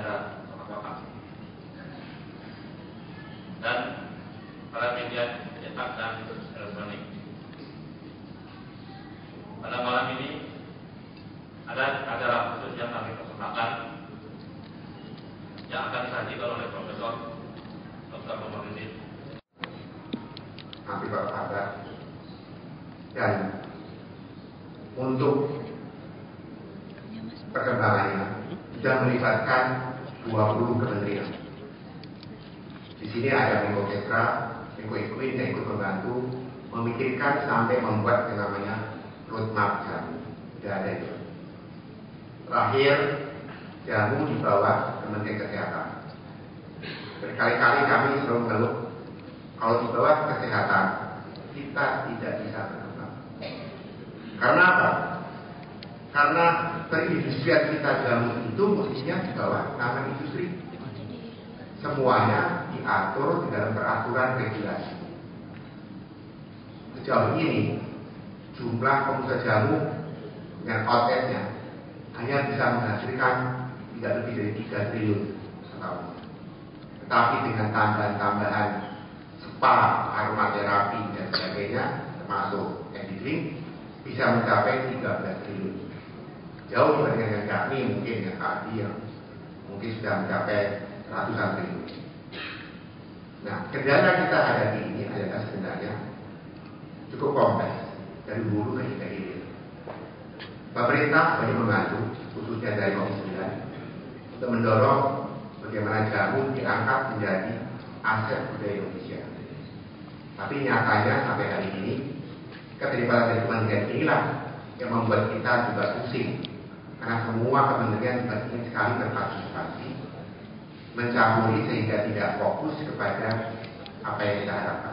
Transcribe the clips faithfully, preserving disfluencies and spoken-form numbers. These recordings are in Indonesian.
ada wakaf. Dan para media cetak dan elektronik. Pada malam ini ada acara khusus yang kami persembahkan yang akan disajikan oleh Profesor Doktor Komarudin. Nanti Bapak ada. Dan untuk perkembangannya sudah melibatkan dua puluh kementerian. Di sini ada Menko Kesra, Menko Equin yang ikut membantu memikirkan sampai membuat yang namanya roadmap jamu. Sudah ada itu. Terakhir, jamu di bawah Kementerian Kesehatan. Berkali-kali kami selalu mengeluh, kalau di bawah kesehatan kita tidak bisa berkembang. Karena apa? Karena perindustrian kita jamu itu mestinya di bawah nama industri. Semuanya diatur di dalam peraturan regulasi. Sejauh ini jumlah pengusaha jamu dengan outletnya hanya bisa menghasilkan tidak lebih dari tiga triliun setahun. Tetapi dengan tambahan-tambahan spa, aromaterapi dan sebagainya, termasuk energy drink, bisa mencapai tiga belas triliun. Jauh dibandingkan dengan kami mungkin yang tadi yang mungkin sudah mencapai ratusan triliun. Nah, kendala kita hadapi ini adalah sebenarnya cukup kompleks dari hulu hingga hilir. Pemerintah banyak membantu, khususnya dari Komisi sembilan, untuk mendorong bagaimana jamu diangkat menjadi aset budaya Indonesia. Tapi nyatanya sampai hari ini keterlibatan dari kementerian inilah yang membuat kita juga pusing, karena semua kementerian juga ingin sekali berpartisipasi, mencampuri sehingga tidak fokus kepada apa yang kita harapkan.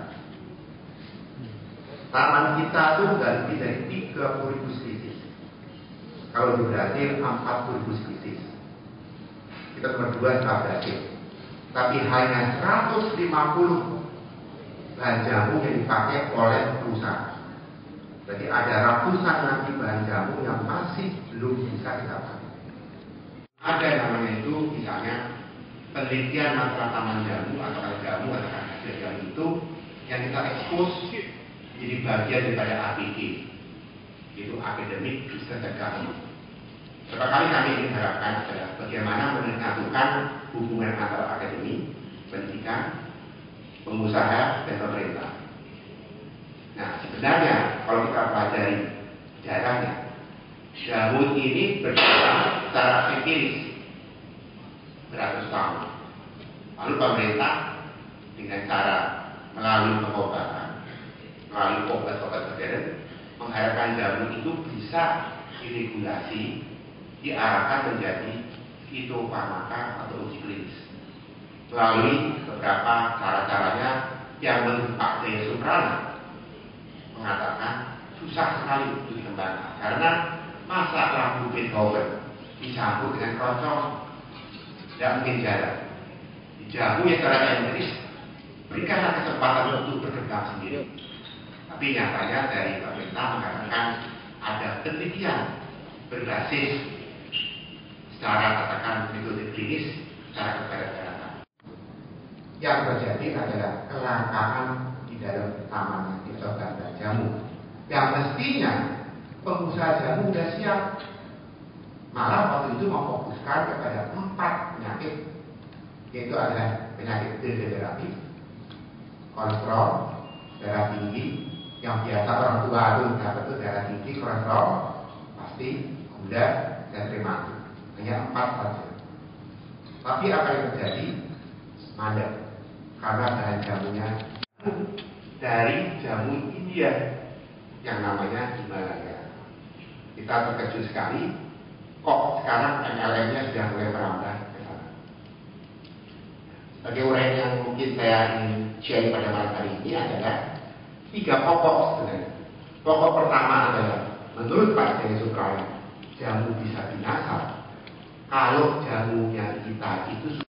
Taman kita itu sudah lebih dari tiga puluh ribu spesies. Kalau di Brasil empat puluh ribu spesies. Kita nomor dua setelah Brasil. Tapi hanya seratus lima puluh bahan jamu yang dipakai oleh perusahaan. Jadi ada ratusan lagi bahan jamu yang masih belum bisa kita pakai. Ada yang namanya itu misalnya penelitian masalah taman jamu atau jamu atau hasil jamu itu yang kita ekspos jadi bagian daripada A P G, itu Academic Research and Government. Beberapa kali kami ingin harapkan adalah bagaimana menyatukan hubungan antara akademi, pendidikan, pengusaha, dan pemerintah. Nah, sebenarnya kalau kita pelajari sejarahnya, jamu ini berjalan secara empiris beratus tahun. Lalu pemerintah dengan cara melalui pengobatan, melalui obat-obat modern, mengharapkan jamu itu bisa diregulasi, diarahkan menjadi fitofarmaka atau uji klinis melalui beberapa cara-caranya yang menurut Pak Jaya Suprana mengatakan susah sekali untuk dikembangkan karena masa lagu Beethoven dicampur dengan keroncong tidak mungkin jalan. Jamu yang secara empiris berikanlah kesempatan untuk berkembang sendiri. Tapi nyatanya dari pemerintah mengatakan ada penelitian berbasis secara katakan metode klinis secara keberadaan. Yang terjadi adalah kelangkaan di dalam taman atau ganda jamu. Yang mestinya pengusaha jamu sudah siap. Malah waktu itu memfokuskan kepada empat penyakit, yaitu adalah penyakit degeneratif, kolesterol, darah tinggi, yang biasa orang tua itu dapat itu darah tinggi, kolesterol, pasti, gula, dan prematur. Hanya empat saja. Tapi apa yang terjadi? Mandek. Karena bahan jamunya dari jamu India yang namanya Himalaya. Kita terkejut sekali, kok sekarang M L M-nya sudah mulai merambah ke sana. Sebagai uraian yang mungkin saya ingin share pada malam hari ini adalah tiga pokok sebenarnya. Pokok pertama adalah menurut Pak Jaya Suprana, jamu bisa binasa kalau jamunya kita itu